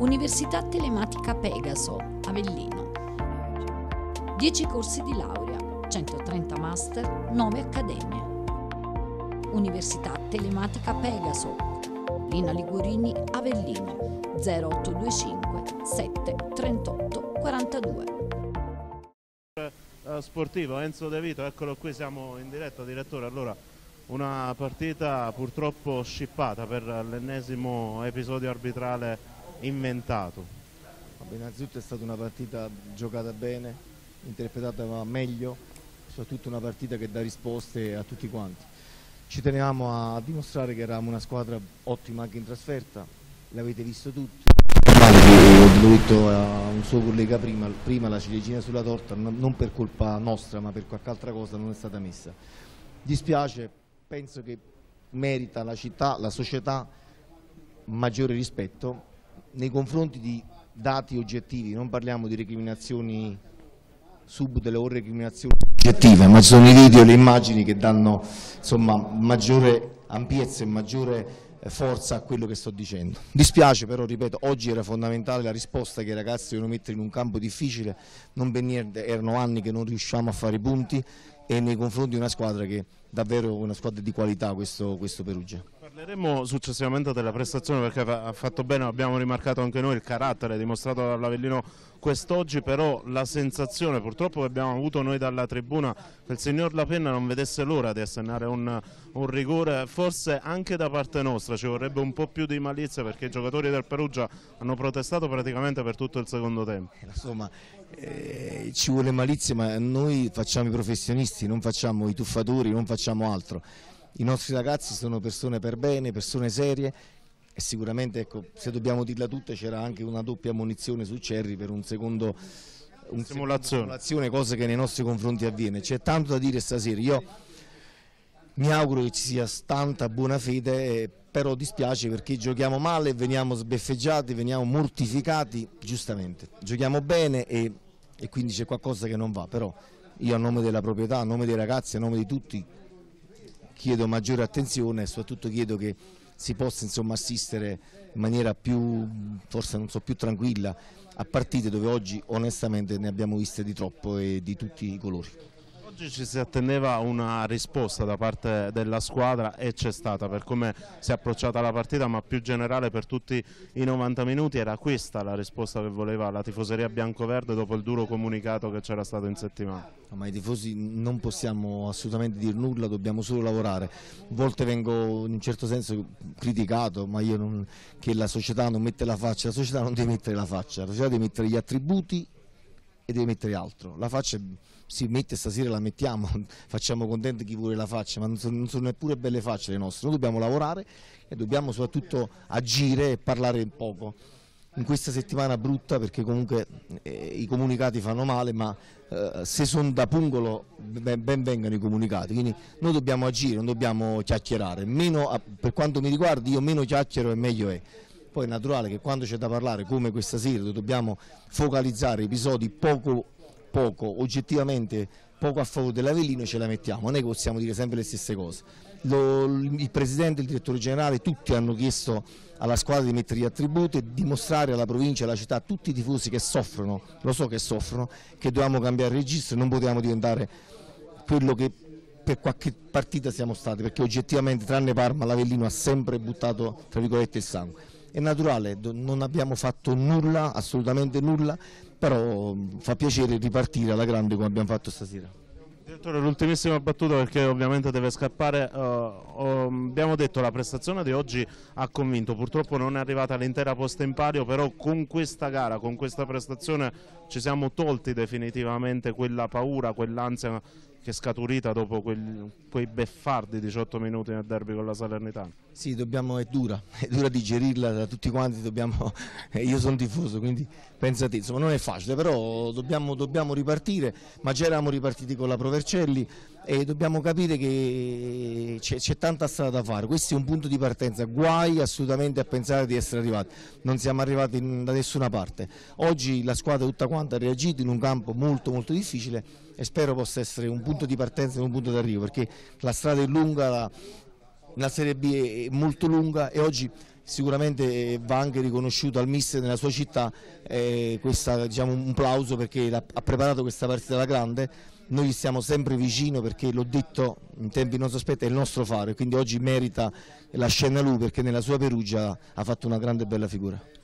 Università Telematica Pegaso, Avellino. 10 corsi di laurea, 130 master, 9 accademie. Università Telematica Pegaso, Lina Liguorini, Avellino, 0825 7 38 42. Sportivo Enzo De Vito, eccolo qui, siamo in diretta, direttore. Allora, una partita purtroppo scippata per l'ennesimo episodio arbitrale inventato. Innanzitutto è stata una partita giocata bene, interpretata meglio, soprattutto una partita che dà risposte a tutti quanti. Ci tenevamo a dimostrare che eravamo una squadra ottima anche in trasferta, l'avete visto tutti. L'ho detto a un suo collega prima la ciliegina sulla torta, non per colpa nostra ma per qualche altra cosa non è stata messa. Dispiace, penso che merita la città, la società maggiore rispetto nei confronti di dati oggettivi, non parliamo di recriminazioni subdole o recriminazioni oggettive, ma ci sono i video e le immagini che danno insomma maggiore ampiezza e maggiore forza a quello che sto dicendo. Dispiace però, ripeto, oggi era fondamentale la risposta che i ragazzi devono mettere in un campo difficile, erano anni che non riusciamo a fare i punti e nei confronti di una squadra che è davvero una squadra di qualità, questo Perugia. Parleremo successivamente della prestazione perché ha fatto bene, abbiamo rimarcato anche noi il carattere dimostrato dall'Avellino quest'oggi, però la sensazione purtroppo che abbiamo avuto noi dalla tribuna che il signor La Penna non vedesse l'ora di assennare un rigore, forse anche da parte nostra ci vorrebbe un po' più di malizia perché i giocatori del Perugia hanno protestato praticamente per tutto il secondo tempo. Insomma, ci vuole malizia, ma noi facciamo i professionisti, non facciamo i tuffatori, non facciamo altro. I nostri ragazzi sono persone per bene, persone serie e sicuramente, ecco, se dobbiamo dirla tutta, c'era anche una doppia ammonizione su Cerri per un secondo simulazione, cosa che nei nostri confronti avviene. C'è tanto da dire stasera, io mi auguro che ci sia tanta buona fede, però dispiace perché giochiamo male, veniamo sbeffeggiati, veniamo mortificati, giustamente. Giochiamo bene e quindi c'è qualcosa che non va, però io a nome della proprietà, a nome dei ragazzi, a nome di tutti chiedo maggiore attenzione e soprattutto chiedo che si possa insomma assistere in maniera più, forse non so, più tranquilla a partite dove oggi onestamente ne abbiamo viste di troppo e di tutti i colori. Oggi ci si attendeva una risposta da parte della squadra e c'è stata per come si è approcciata la partita, ma più generale per tutti i 90 minuti era questa la risposta che voleva la tifoseria biancoverde dopo il duro comunicato che c'era stato in settimana. Ma i tifosi non possiamo assolutamente dire nulla, dobbiamo solo lavorare. A volte vengo in un certo senso criticato, ma io non, che la società non mette la faccia, la società non deve mettere la faccia, la società deve mettere gli attributi e deve mettere altro. La faccia si mette, stasera la mettiamo, facciamo contenti chi vuole la faccia, ma non sono neppure belle facce le nostre. Noi dobbiamo lavorare e dobbiamo soprattutto agire e parlare poco. In questa settimana brutta perché comunque i comunicati fanno male, ma se sono da pungolo ben vengano i comunicati, quindi noi dobbiamo agire, non dobbiamo chiacchierare. Per quanto mi riguarda io meno chiacchiero e meglio è. Poi è naturale che quando c'è da parlare come questa sera dove dobbiamo focalizzare episodi poco oggettivamente poco a favore dell'Avellino, ce la mettiamo, non è che possiamo dire sempre le stesse cose. Il presidente, il direttore generale, tutti hanno chiesto alla squadra di mettere gli attributi e dimostrare alla provincia, alla città, a tutti i tifosi che soffrono, lo so che soffrono, che dovevamo cambiare registro e non potevamo diventare quello che per qualche partita siamo stati, perché oggettivamente tranne Parma l'Avellino ha sempre buttato tra virgolette il sangue. È naturale, non abbiamo fatto nulla, assolutamente nulla, però fa piacere ripartire alla grande come abbiamo fatto stasera. Direttore, l'ultimissima battuta perché ovviamente deve scappare. Abbiamo detto la prestazione di oggi ha convinto, purtroppo non è arrivata l'intera posta in palio, però con questa gara, con questa prestazione ci siamo tolti definitivamente quella paura, quell'ansia che è scaturita dopo quei beffardi 18 minuti nel derby con la Salernitana. Sì, è dura digerirla da tutti quanti, io sono tifoso, quindi pensate, insomma non è facile, però dobbiamo ripartire, ma già eravamo ripartiti con la Provercelli e dobbiamo capire che c'è tanta strada da fare, questo è un punto di partenza, guai assolutamente a pensare di essere arrivati, non siamo arrivati da nessuna parte. Oggi la squadra tutta quanta ha reagito in un campo molto difficile e spero possa essere un punto di partenza e un punto d'arrivo, perché la strada è lunga, la Serie B è molto lunga e oggi sicuramente va anche riconosciuto al mister nella sua città diciamo, un plauso, perché ha preparato questa partita alla grande. Noi gli stiamo sempre vicino, perché l'ho detto in tempi non sospetti, è il nostro faro, e quindi oggi merita la scena lui, perché nella sua Perugia ha fatto una grande e bella figura.